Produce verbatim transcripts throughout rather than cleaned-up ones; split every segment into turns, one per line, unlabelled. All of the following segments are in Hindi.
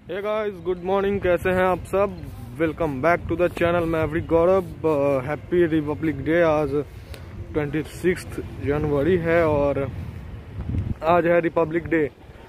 Hey guys, good morning. कैसे हैं आप सब? Welcome back to the channel. मैं एवरी गौरव। Happy republic day. आज छब्बीस जनवरी है और आज है रिपब्लिक डे।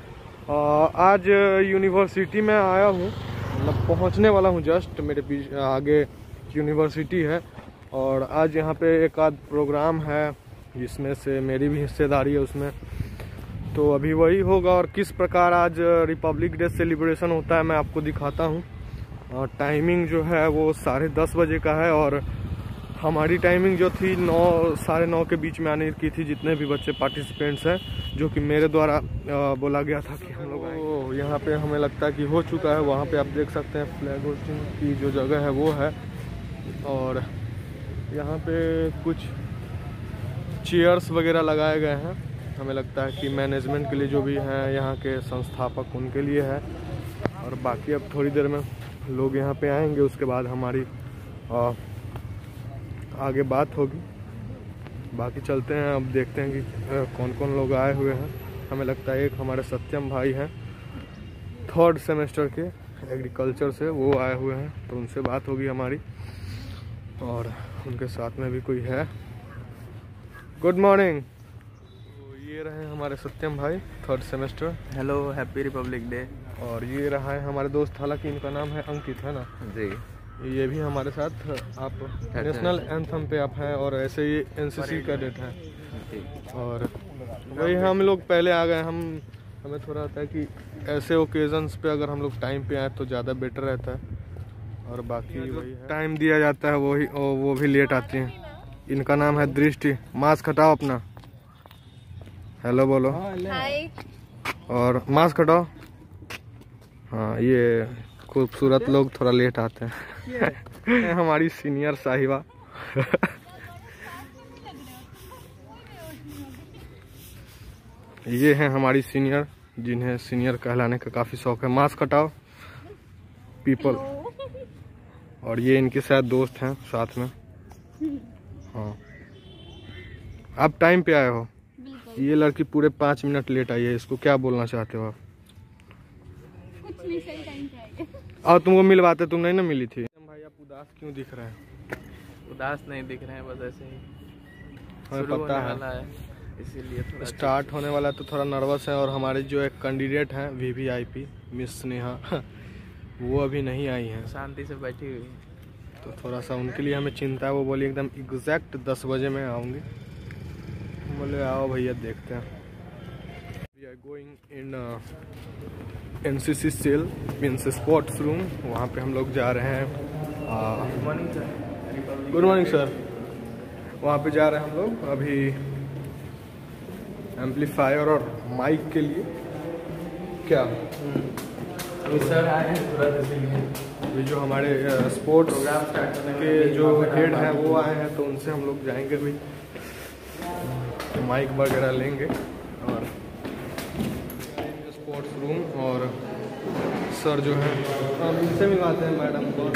आज यूनिवर्सिटी में आया हूँ, मतलब पहुँचने वाला हूँ। जस्ट मेरे पीछे आगे यूनिवर्सिटी है और आज यहाँ पे एक आध प्रोग्राम है जिसमें से मेरी भी हिस्सेदारी है उसमें। तो अभी वही होगा और किस प्रकार आज रिपब्लिक डे सेलिब्रेशन होता है मैं आपको दिखाता हूँ। और टाइमिंग जो है वो साढ़े दस बजे का है और हमारी टाइमिंग जो थी नौ साढ़े नौ के बीच में आने की थी। जितने भी बच्चे पार्टिसिपेंट्स हैं जो कि मेरे द्वारा बोला गया था कि हम लोग आए, यहाँ पे हमें लगता है कि हो चुका है। वहाँ पे आप देख सकते हैं फ्लैग होस्टिंग की जो जगह है वो है और यहाँ पे कुछ चेयर्स वगैरह लगाए गए हैं। हमें लगता है कि मैनेजमेंट के लिए जो भी हैं यहाँ के संस्थापक उनके लिए है। और बाकी अब थोड़ी देर में लोग यहाँ पे आएंगे, उसके बाद हमारी आ, आगे बात होगी। बाकी चलते हैं, अब देखते हैं कि आ, कौन कौन लोग आए हुए हैं। हमें लगता है एक हमारे सत्यम भाई हैं थर्ड सेमेस्टर के एग्रीकल्चर से, वो आए हुए हैं, तो उनसे बात होगी हमारी। और उनके साथ में भी कोई है। Good morning. ये रहे हमारे सत्यम भाई third semester.
Hello, happy republic day.
और ये रहा है हमारे दोस्त, हालांकि इनका नाम है अंकित, है ना
जी।
ये भी हमारे साथ। आप नेशनल एंथम पे आप हैं और ऐसे ही एनसीसी कैडेट हैं। और वही हम लोग पहले आ गए। हम हमें थोड़ा होता है कि ऐसे ओकेजन्स पे अगर हम लोग टाइम पे आए तो ज़्यादा बेटर रहता है। और बाकी वही है, टाइम दिया जाता है वही, और वो भी लेट आती हैं। इनका नाम है दृष्टि। मास्क हटाओ अपना, हेलो बोलो। हाय। और मास्क हटाओ। हाँ, ये खूबसूरत लोग थोड़ा लेट आते हैं। हमारी सीनियर साहिबा। ये हैं हमारी सीनियर, जिन्हें सीनियर कहलाने का काफ़ी शौक है। मास्क हटाओ पीपल। और ये इनके साथ दोस्त हैं साथ में। हाँ, आप टाइम पे आए हो। ये लड़की पूरे पाँच मिनट लेट आई है। इसको क्या बोलना चाहते हो आप?
कुछ नहीं, सही टाइम पे आई है।
और तुमको मिलवाते, तुम नहीं ना मिली थी। भाई आप उदास क्यों दिख रहे हैं?
उदास नहीं दिख रहे हैं, बस ऐसे ही
हमें पता है,
है इसीलिए थोड़ा
स्टार्ट होने वाला है तो थोड़ा नर्वस है। और हमारे जो एक कैंडिडेट हैं वीवीआईपी मिस स्नेहा, वो अभी नहीं आई हैं,
शांति से बैठी हुई है।
तो थोड़ा सा उनके लिए हमें चिंता है। वो बोली एकदम एग्जैक्ट दस बजे मैं आऊँगी। बोले आओ भैया, देखते हैं। We are going in NCC cell means sports room. वहाँ पे हम लोग जा रहे हैं।
Good morning sir.
Good morning sir. वहाँ पे जा रहे हैं हम लोग अभी एम्पलीफायर और माइक के लिए। क्या
अभी सर आए हैं तुरंत, इसीलिए
ये जो हमारे स्पोर्ट्स
प्रोग्राम स्टार्ट करने
के जो हेड हैं वो आए हैं, तो उनसे हम लोग जाएंगे अभी, माइक वगैरह लेंगे और स्पोर्ट्स रूम। और सर जो है हम इनसे मिलवाते हैं। मैडम बहुत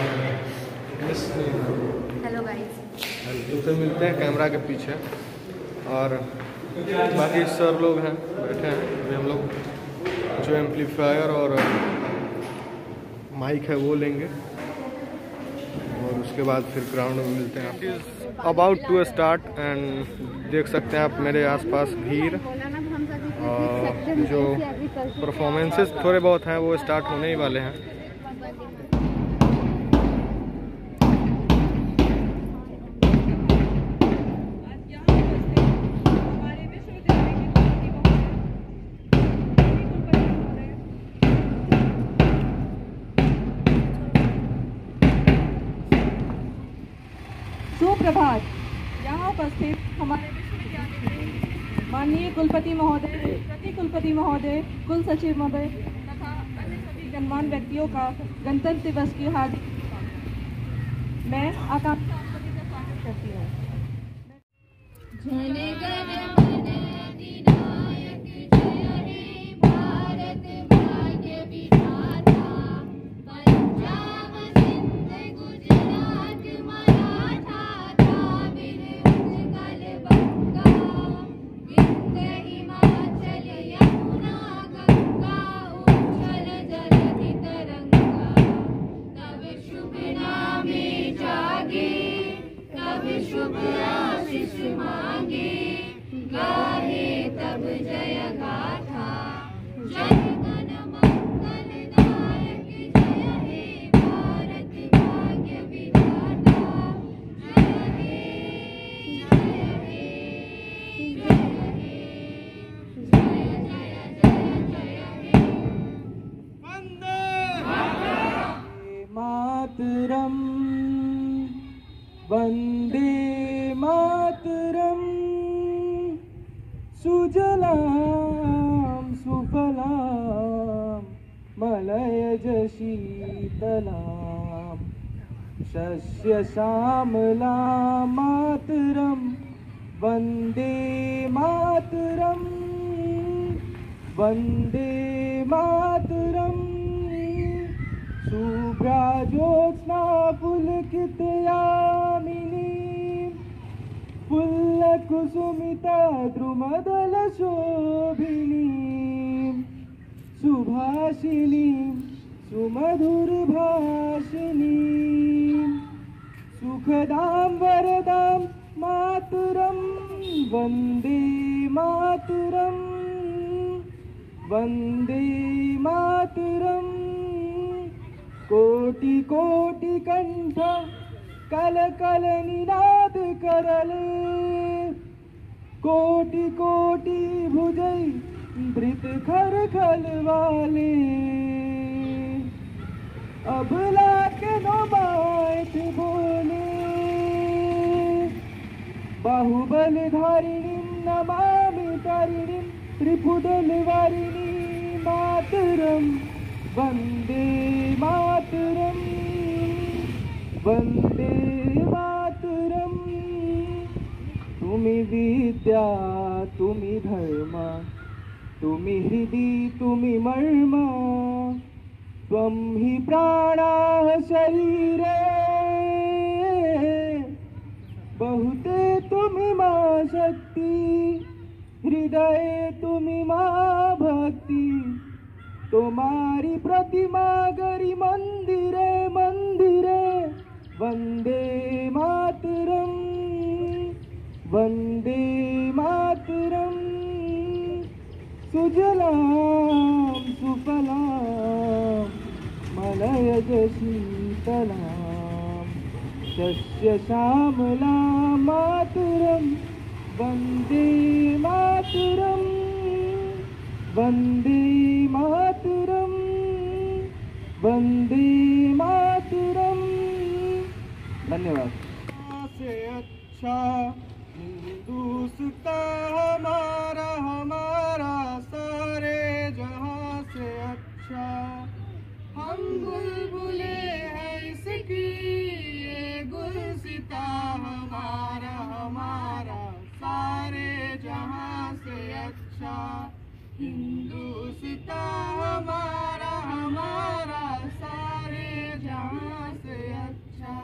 हेलो गाइस,
तुमसे मिलते हैं कैमरा के पीछे। और बाकी सर लोग हैं बैठे हैं। अभी हम लोग जो एम्पलीफायर और माइक है वो लेंगे और उसके बाद फिर ग्राउंड में मिलते हैं। आप अबाउट टू स्टार्ट एंड देख सकते हैं आप मेरे आसपास भीड़। और जो परफॉर्मेंसेस थोड़े बहुत हैं वो स्टार्ट होने ही वाले हैं।
सुप्रभात। यहाँ उपस्थित हमारे विश्वविद्यालय माननीय कुलपति महोदय, प्रति कुलपति महोदय, कुल सचिव महोदय तथा अन्य सभी गणमान्य व्यक्तियों का गणतंत्र दिवस की हार्दिक मैं आकांक्षा का स्वागत करती हूँ।
हिमाचल यमुना गंगा उच्छल जलधि
वंदे मातरम सुजलाम सुफलाम मलयज शीतलाम शस्य श्यामलां मातरम वंदे मातरम वंदे मातरम शुभ्राज्योत्स्ना पुलकितयामिनी फुल्लकुसुमिता द्रुमदलशोभिनी सुभाषिनी सुमधुरभाषिनी सुखदां वरदां मातरं वन्दे मातरं वन्दे मातरं कोटि कोटि कंठ कल कल निनाद करले कोटि कोटि भुजै धृत खर खल वाले अबला के नो बात बोले बाहुबल धारिणी नमामि तारिणी त्रिपुदल वारिणी मातरम वंदे मातरम वंदे मातरम तुमि विद्या तुमि धर्म तुमि हृदि तुमि मर्म त्वं हि प्राणाः शरीरे बहुते तुमि मा शक्ति हृदय तुमि मा भक्ति तुम्हारी प्रतिमा गरी मंदिरे मंदिरे वंदे मातरम वंदे मातरम सुजलां सुफलां मलयज शीतलां शस्य श्यामलां मातरं वंदे मातरं वंदे मातरं वंदे मातरं। धन्यवाद। से अच्छा हिंदुस्तान हमारा हमारा सारे जहां से अच्छा हम बुलबुले हैं इसकी ये गुलसिता हमारा हमारा सारे जहां से अच्छा हिंदुस्तान हमारा हमारा सारे जहां से अच्छा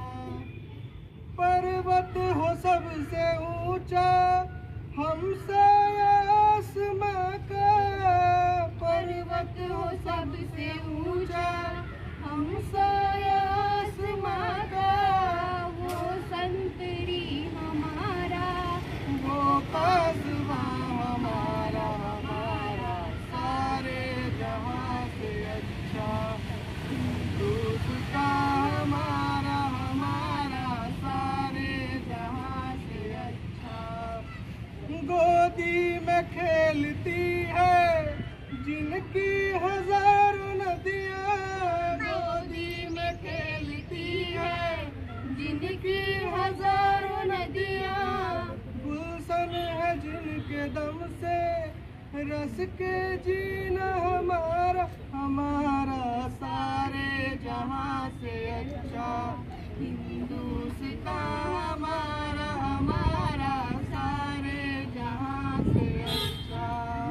पर्वत हो सबसे ऊंचा हमसे आसमां का
पर्वत हो सबसे ऊंचा हमसे आसमां का वो संतरी हमारा
वो कासवा हमारा हमारा सारे जहां से अच्छा हिंदुस्तान हमारा हमारा सारे जहां से अच्छा गोदी में खेलती है जिनकी हजारों नदियाँ
गोदी में खेलती है जिनकी हजारों नदियाँ
गुलशन है जिनके दम से रस के जीना हमारा हमारा सारे जहां से अच्छा हिंदुस्तान हमारा हमारा सारे जहां से अच्छा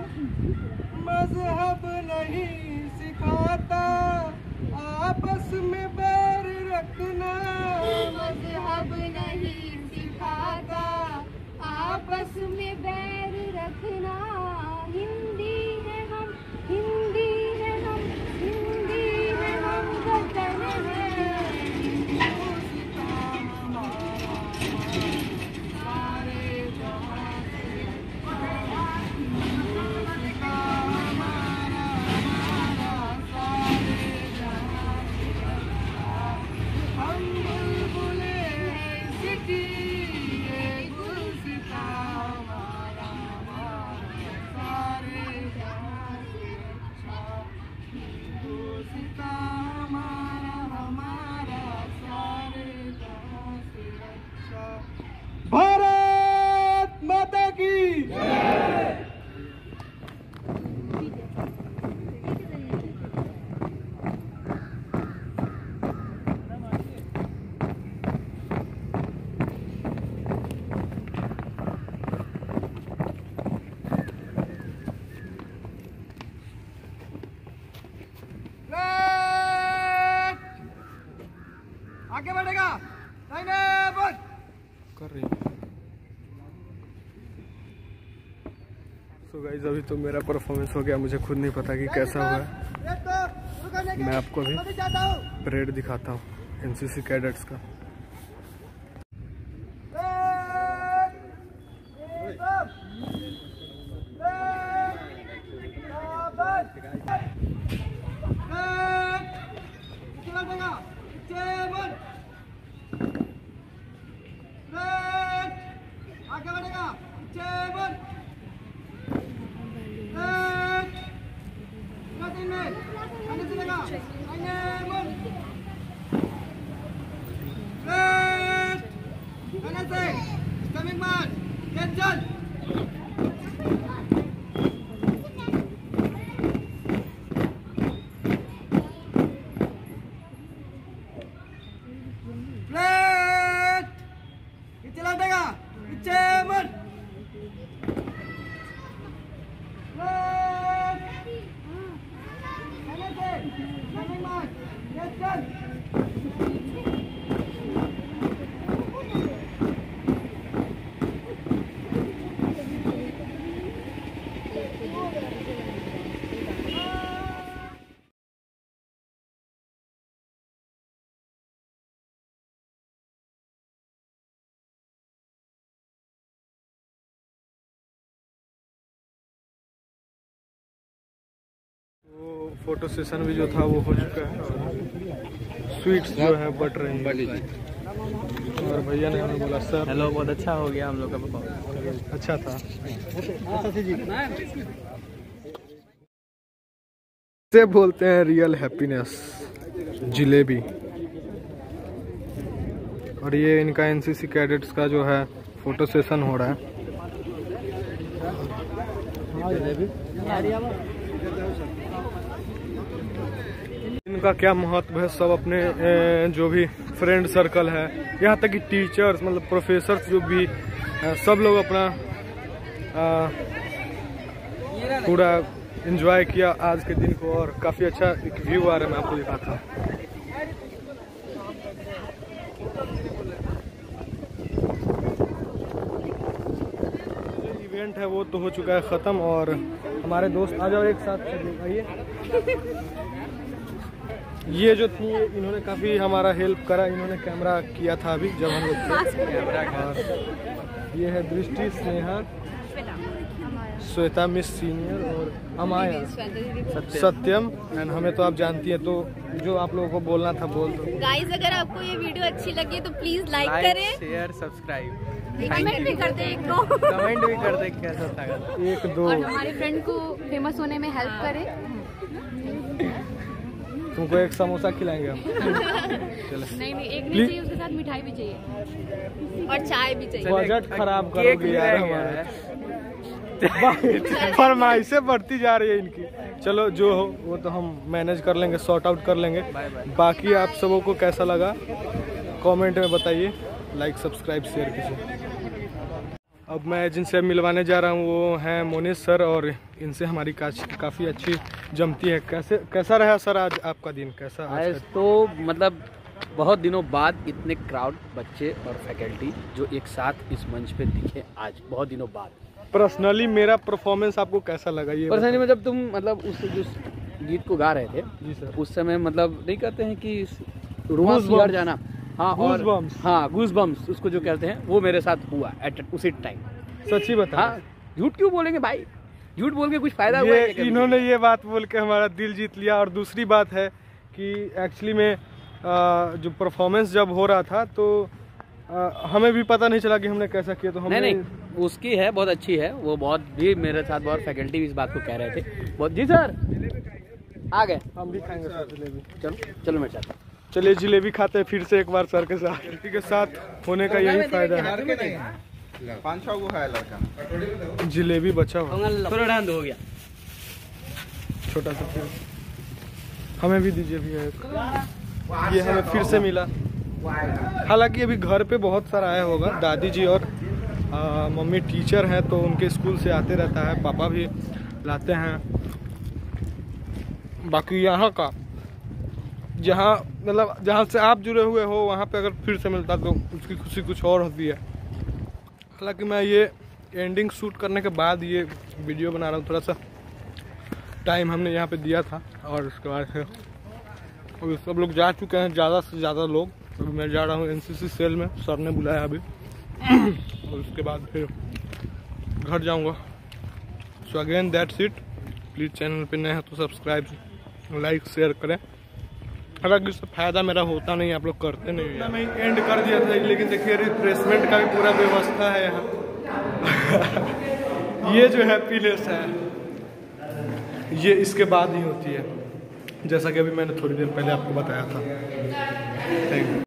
मजहब नहीं सिखाता आपस में बैर रखना
मजहब नहीं सिखाता आपस में बैर रखना हिंदी है हम हिंदी है हम हिंदी है हम वतन है
हिंदुस्तान हमारा आगे बढ़ेगा लाइने बोल
कर रही है। सो गाइस अभी तो मेरा परफॉर्मेंस हो गया, मुझे खुद नहीं पता कि कैसा हुआ है। मैं आपको अभी परेड दिखाता हूँ एनसीसी कैडेट्स का।
आगे बढ़ेगा चेबल आगे चलेगा आगे बोल लेफ्ट आगे से कमिंग मार्च गेट चल लेफ्ट पीछे लौटेगा पीछे मुड़
वो फोटो सेशन भी जो था वो हो चुका है। स्वीट्स जो है बट रही है और भैया ने हमें बोला सर
हेलो, बहुत अच्छा हो गया हम लोग का परफॉर्मेंस।
अच्छा था। से बोलते हैं रियल हैप्पीनेस जिलेबी। और ये इनका एनसीसी कैडेट्स का जो है फोटो सेशन हो रहा है। इनका क्या महत्व है, सब अपने जो भी फ्रेंड सर्कल है, यहाँ तक कि टीचर्स मतलब प्रोफेसर्स जो भी सब लोग अपना पूरा एंजॉय किया आज के दिन को। और काफ़ी अच्छा एक व्यू आ रहा है, मैं आपको दिखाता हूँ। इवेंट है वो तो हो चुका है ख़त्म और हमारे दोस्त आ जाओ एक साथ आइए। ये जो थी इन्होंने काफ़ी हमारा हेल्प करा, इन्होंने कैमरा किया था अभी जब हम लोग थे। ये है दृष्टि, स्नेहा, श्वेता मिस सीनियर और अमाया, सत्यम एंड हमें तो आप जानती है। तो जो आप लोगों को बोलना था बोल दो।
गाइस अगर आपको ये वीडियो अच्छी लगी तो प्लीज लाइक करें,
शेयर, सब्सक्राइब,
कमेंट भी कर दे एक दो
कमेंट भी कर दे कैसा था
एक दो
और हमारे फ्रेंड को फेमस होने में हेल्प करें।
तुमको एक समोसा खिलाएंगे हम।
नहीं नहीं एक नहीं चाहिए, उसके साथ मिठाई भी चाहिए और चाय भी चाहिए।
बजट खराब करोगे यार हमारा। फरमाइशें बढ़ती जा रही है इनकी। चलो जो हो वो तो हम मैनेज कर लेंगे, सॉर्ट आउट कर लेंगे। बाकी आप सबों को कैसा लगा कमेंट में बताइए, लाइक सब्सक्राइब शेयर कीजिए। अब मैं जिनसे मिलवाने जा रहा हूँ वो हैं मोनिश सर और इनसे हमारी काफ़ी अच्छी जमती है। कैसे कैसा रहा सर आज आपका दिन, कैसा
आज? तो मतलब बहुत दिनों बाद इतने क्राउड, बच्चे और फैकल्टी जो एक साथ इस मंच पे दिखे आज, बहुत दिनों बाद।
पर्सनली मेरा परफॉर्मेंस आपको कैसा लगा? ये
पर्सनली में जब तुम मतलब उस जो गीत को गा रहे थे
जी सर,
उस समय मतलब नहीं कहते हैं कि रूह सिहर जाना, हाँ और हाँ गूज बम्स उसको जो कहते हैं वो मेरे साथ हुआ एट उसी टाइम।
सच्ची बता।
हाँ झूठ क्यों बोलेंगे भाई, झूठ बोल के कुछ फायदा हुआ
ये
है?
इन्होंने ये बात बोल के हमारा दिल जीत लिया। और दूसरी बात है कि एक्चुअली में आ, जो परफॉर्मेंस जब हो रहा था तो आ, हमें भी पता नहीं चला कि हमने कैसा किया। तो हमने
नहीं नहीं उसकी है बहुत अच्छी है, वो बहुत भी मेरे साथ बहुत फैकल्टी भी इस बात को कह रहे थे बहुत। जी सर आ गए,
हम भी खाएंगे सर जलेबी।
चलो चलो मेरे साथ
चलिए जिलेबी खाते हैं फिर से एक बार सर के साथ। लड़की के साथ होने का यही फायदा है।
पाँच छः को खाया लड़का,
जिलेबी बचा हुआ
थोड़ा ढांध हो गया
छोटा सा, फिर हमें भी दीजिए भैया एक। ये हमें फिर से मिला। हालांकि अभी घर पे बहुत सारा आया होगा, दादी जी और आ, मम्मी टीचर हैं तो उनके स्कूल से आते रहता है, पापा भी लाते हैं। बाकी यहाँ का जहाँ मतलब जहाँ से आप जुड़े हुए हो वहाँ पे अगर फिर से मिलता तो उसकी खुशी कुछ और होती है। हालांकि मैं ये एंडिंग शूट करने के बाद ये वीडियो बना रहा हूँ, थोड़ा सा टाइम हमने यहाँ पे दिया था और उसके बाद फिर अभी सब लोग जा चुके हैं, ज़्यादा से ज़्यादा लोग। अभी मैं जा रहा हूँ एनसीसी सेल में, सर ने बुलाया अभी और उसके बाद फिर घर जाऊँगा। So again that's it. Please channel पे नए हैं तो सब्सक्राइब लाइक शेयर करें। हालांकि इससे फ़ायदा मेरा होता नहीं, आप लोग करते नहीं है। मैं एंड कर दिया था, लेकिन देखिए रिफ्रेशमेंट का भी पूरा व्यवस्था है यहाँ। ये जो हैप्पीनेस है ये इसके बाद ही होती है, जैसा कि अभी मैंने थोड़ी देर पहले आपको बताया था। Thank you.